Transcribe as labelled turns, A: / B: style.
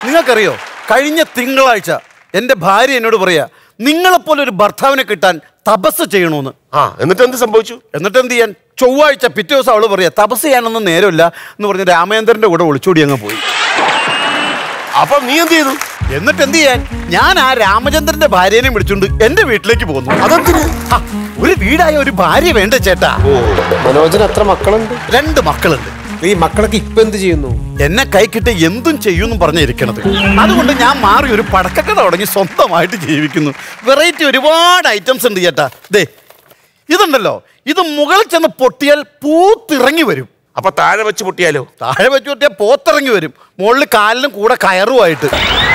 A: നിങ്ങൾക്കറിയോ, കഴിഞ്ഞ തിങ്കളാഴ്ച എൻ്റെ ഭാര്യ എന്നോട് പറയാ, നിങ്ങളെപ്പോലെ ഒരു ഭർത്താവിനെ കിട്ടാൻ തപസ് ചെയ്യണമെന്ന്.
B: എന്നിട്ട് എന്ത് സംഭവിച്ചു?
A: എന്നിട്ട് എന്ത് ചെയ്യാൻ, ചൊവ്വാഴ്ച പിറ്റേ ദിവസം അവള് പറയാ തപസ് ചെയ്യാനൊന്നും നേരമില്ല എന്ന് പറഞ്ഞ് രാമേന്ദ്രന്റെ കൂടെ ഒളിച്ചോടി അങ്ങ് പോയി.
B: അപ്പൊ നീ എന്ത് ചെയ്തു?
A: എന്നിട്ട് എന്ത് ചെയ്യാൻ, ഞാൻ ആ രാമചന്ദ്രന്റെ ഭാര്യനെ വിളിച്ചോണ്ട് എന്റെ വീട്ടിലേക്ക് പോന്നു.
B: അതെന്തിന്?
A: ഒരു വീടായ ഒരു ഭാര്യ വേണ്ട ചേട്ടാ.
C: മനോജിന് എത്ര മക്കളുണ്ട്?
A: 2 മക്കളുണ്ട്.
C: ഈ മക്കളൊക്കെ ഇപ്പൊ എന്ത് ചെയ്യുന്നു?
A: എന്നെ കൈക്കിട്ട് എന്തും ചെയ്യുമെന്നും പറഞ്ഞിരിക്കണത്. അതുകൊണ്ട് ഞാൻ മാറി ഒരു പടക്കക്കട തുടങ്ങി സ്വന്തമായിട്ട് ജീവിക്കുന്നു. വെറൈറ്റി ഒരുപാട് ഐറ്റംസ് ഉണ്ട് ചേട്ടാ. ദേ ഇതുണ്ടല്ലോ, ഇത് മുകളിൽ ചെന്ന് പൊട്ടിയാൽ പൂത്തിറങ്ങി വരും.
B: അപ്പൊ താഴെ വെച്ച് പൊട്ടിയാലോ?
A: താഴെ വെച്ച് പൊട്ടിയാൽ പോത്തിറങ്ങി വരും. മുകളിൽ കാലിനും കൂടെ കയറുമായിട്ട്.